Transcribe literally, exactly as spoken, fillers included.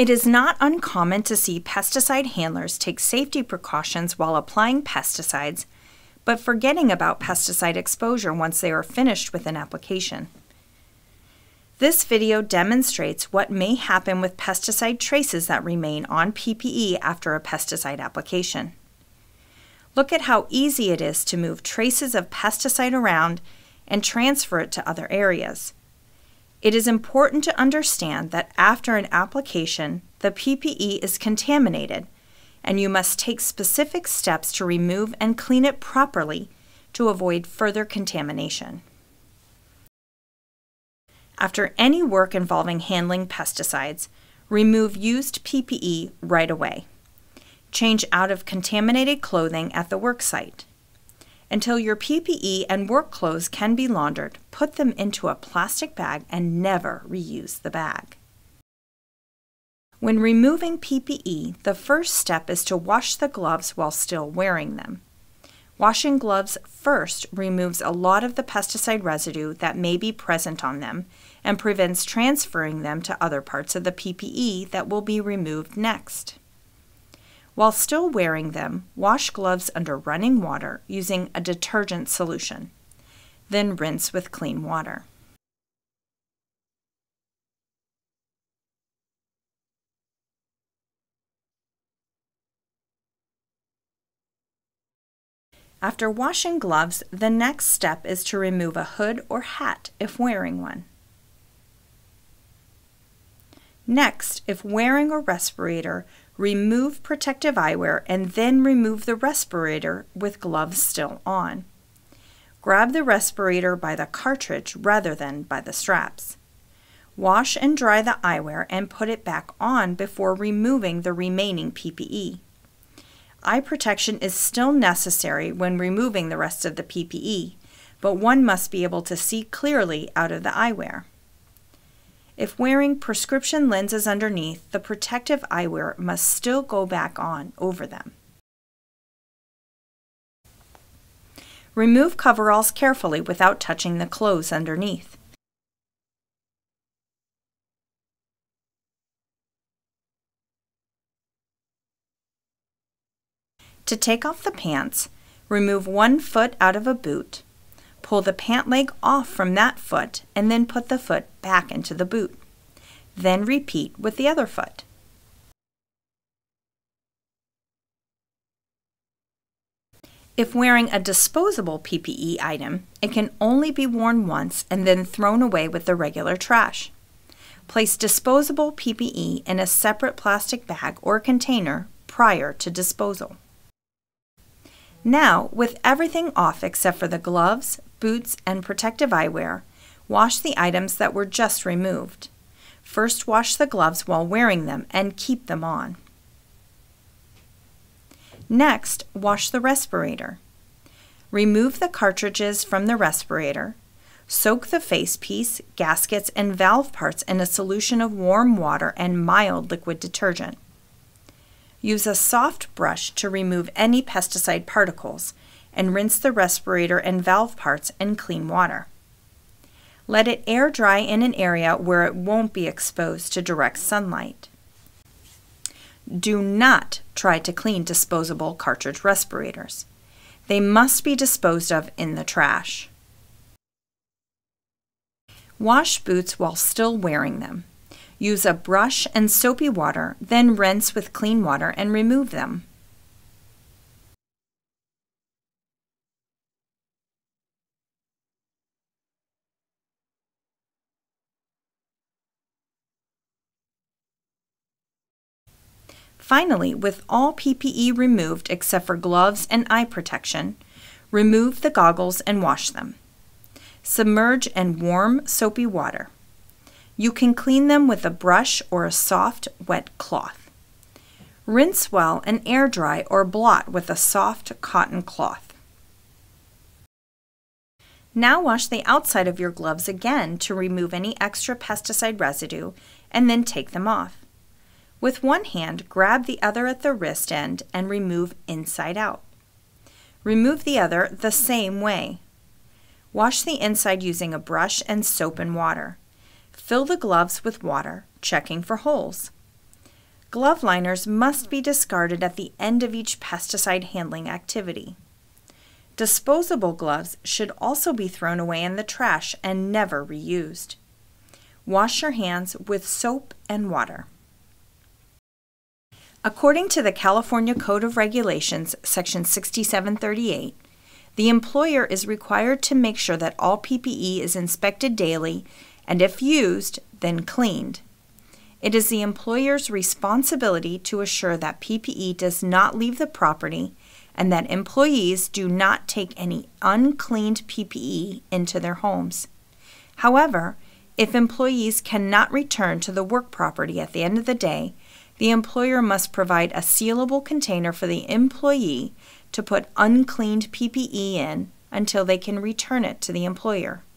It is not uncommon to see pesticide handlers take safety precautions while applying pesticides, but forgetting about pesticide exposure once they are finished with an application. This video demonstrates what may happen with pesticide traces that remain on P P E after a pesticide application. Look at how easy it is to move traces of pesticide around and transfer it to other areas. It is important to understand that after an application, the P P E is contaminated, and you must take specific steps to remove and clean it properly to avoid further contamination. After any work involving handling pesticides, remove used P P E right away. Change out of contaminated clothing at the work site. Until your P P E and work clothes can be laundered, put them into a plastic bag and never reuse the bag. When removing P P E, the first step is to wash the gloves while still wearing them. Washing gloves first removes a lot of the pesticide residue that may be present on them and prevents transferring them to other parts of the P P E that will be removed next. While still wearing them, wash gloves under running water using a detergent solution. Then rinse with clean water. After washing gloves, the next step is to remove a hood or hat if wearing one. Next, if wearing a respirator, remove protective eyewear and then remove the respirator with gloves still on. Grab the respirator by the cartridge rather than by the straps. Wash and dry the eyewear and put it back on before removing the remaining P P E. Eye protection is still necessary when removing the rest of the P P E, but one must be able to see clearly out of the eyewear. If wearing prescription lenses underneath, the protective eyewear must still go back on over them. Remove coveralls carefully without touching the clothes underneath. To take off the pants, remove one foot out of a boot. Pull the pant leg off from that foot and then put the foot back into the boot. Then repeat with the other foot. If wearing a disposable P P E item, it can only be worn once and then thrown away with the regular trash. Place disposable P P E in a separate plastic bag or container prior to disposal. Now, with everything off except for the gloves, boots, and protective eyewear, wash the items that were just removed. First, wash the gloves while wearing them and keep them on. Next, wash the respirator. Remove the cartridges from the respirator. Soak the facepiece, gaskets, and valve parts in a solution of warm water and mild liquid detergent. Use a soft brush to remove any pesticide particles and rinse the respirator and valve parts in clean water. Let it air dry in an area where it won't be exposed to direct sunlight. Do not try to clean disposable cartridge respirators. They must be disposed of in the trash. Wash boots while still wearing them. Use a brush and soapy water, then rinse with clean water and remove them. Finally, with all P P E removed except for gloves and eye protection, remove the goggles and wash them. Submerge in warm, soapy water. You can clean them with a brush or a soft, wet cloth. Rinse well and air dry or blot with a soft cotton cloth. Now wash the outside of your gloves again to remove any extra pesticide residue and then take them off. With one hand, grab the other at the wrist end and remove inside out. Remove the other the same way. Wash the inside using a brush and soap and water. Fill the gloves with water, checking for holes. Glove liners must be discarded at the end of each pesticide handling activity. Disposable gloves should also be thrown away in the trash and never reused. Wash your hands with soap and water. According to the California Code of Regulations, Section sixty-seven thirty-eight, the employer is required to make sure that all P P E is inspected daily and, if used, then cleaned. It is the employer's responsibility to assure that P P E does not leave the property and that employees do not take any uncleaned P P E into their homes. However, if employees cannot return to the work property at the end of the day, the employer must provide a sealable container for the employee to put uncleaned P P E in until they can return it to the employer.